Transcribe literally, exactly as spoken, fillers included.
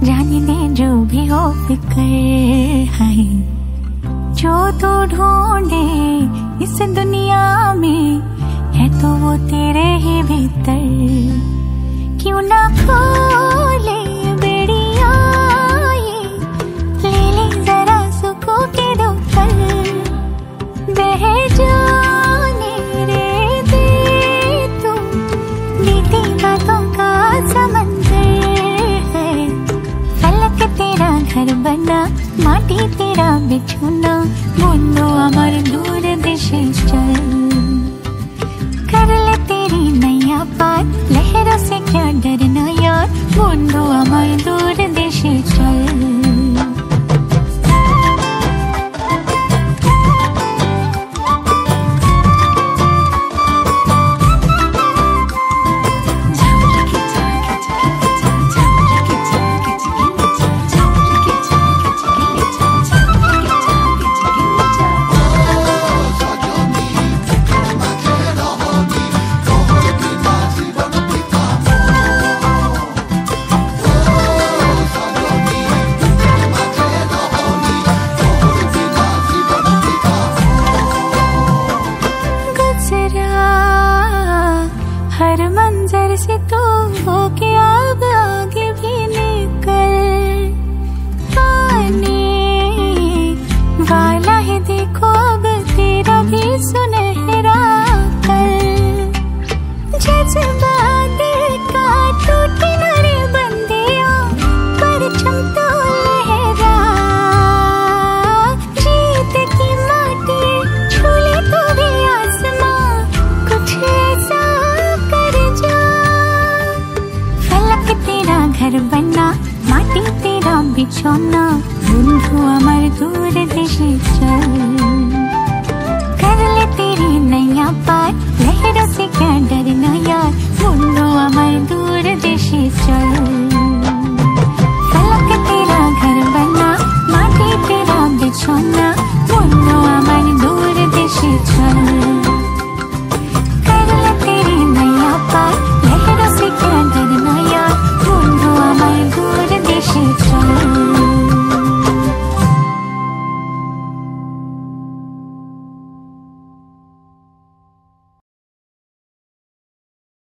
जाने दे जो भी हो फिक्र है, जो तू ढूंढे इस दुनिया में है तो वो तेरे ही भीतर। क्यों ना खोले बेड़िया ये, ले ले जरा सुकून के दो पल, बह जाने रे दे तू बीती बातों का समंदर है। फलक तेरा घर बना, माटी तेरा बिछुना, बूंदो अमर दूर देशे चल, कर ले तेरी नैया पार, लहरों से क्या डरना यार, बूंदो अमर दूर देशे चल। घर बना, माटी तेरा बिछौना, बूंदो अमर दूर देशे चल, कर ले तेरी नैया पार, लहरों से क्या डरना यार, बूंदो अमर दूर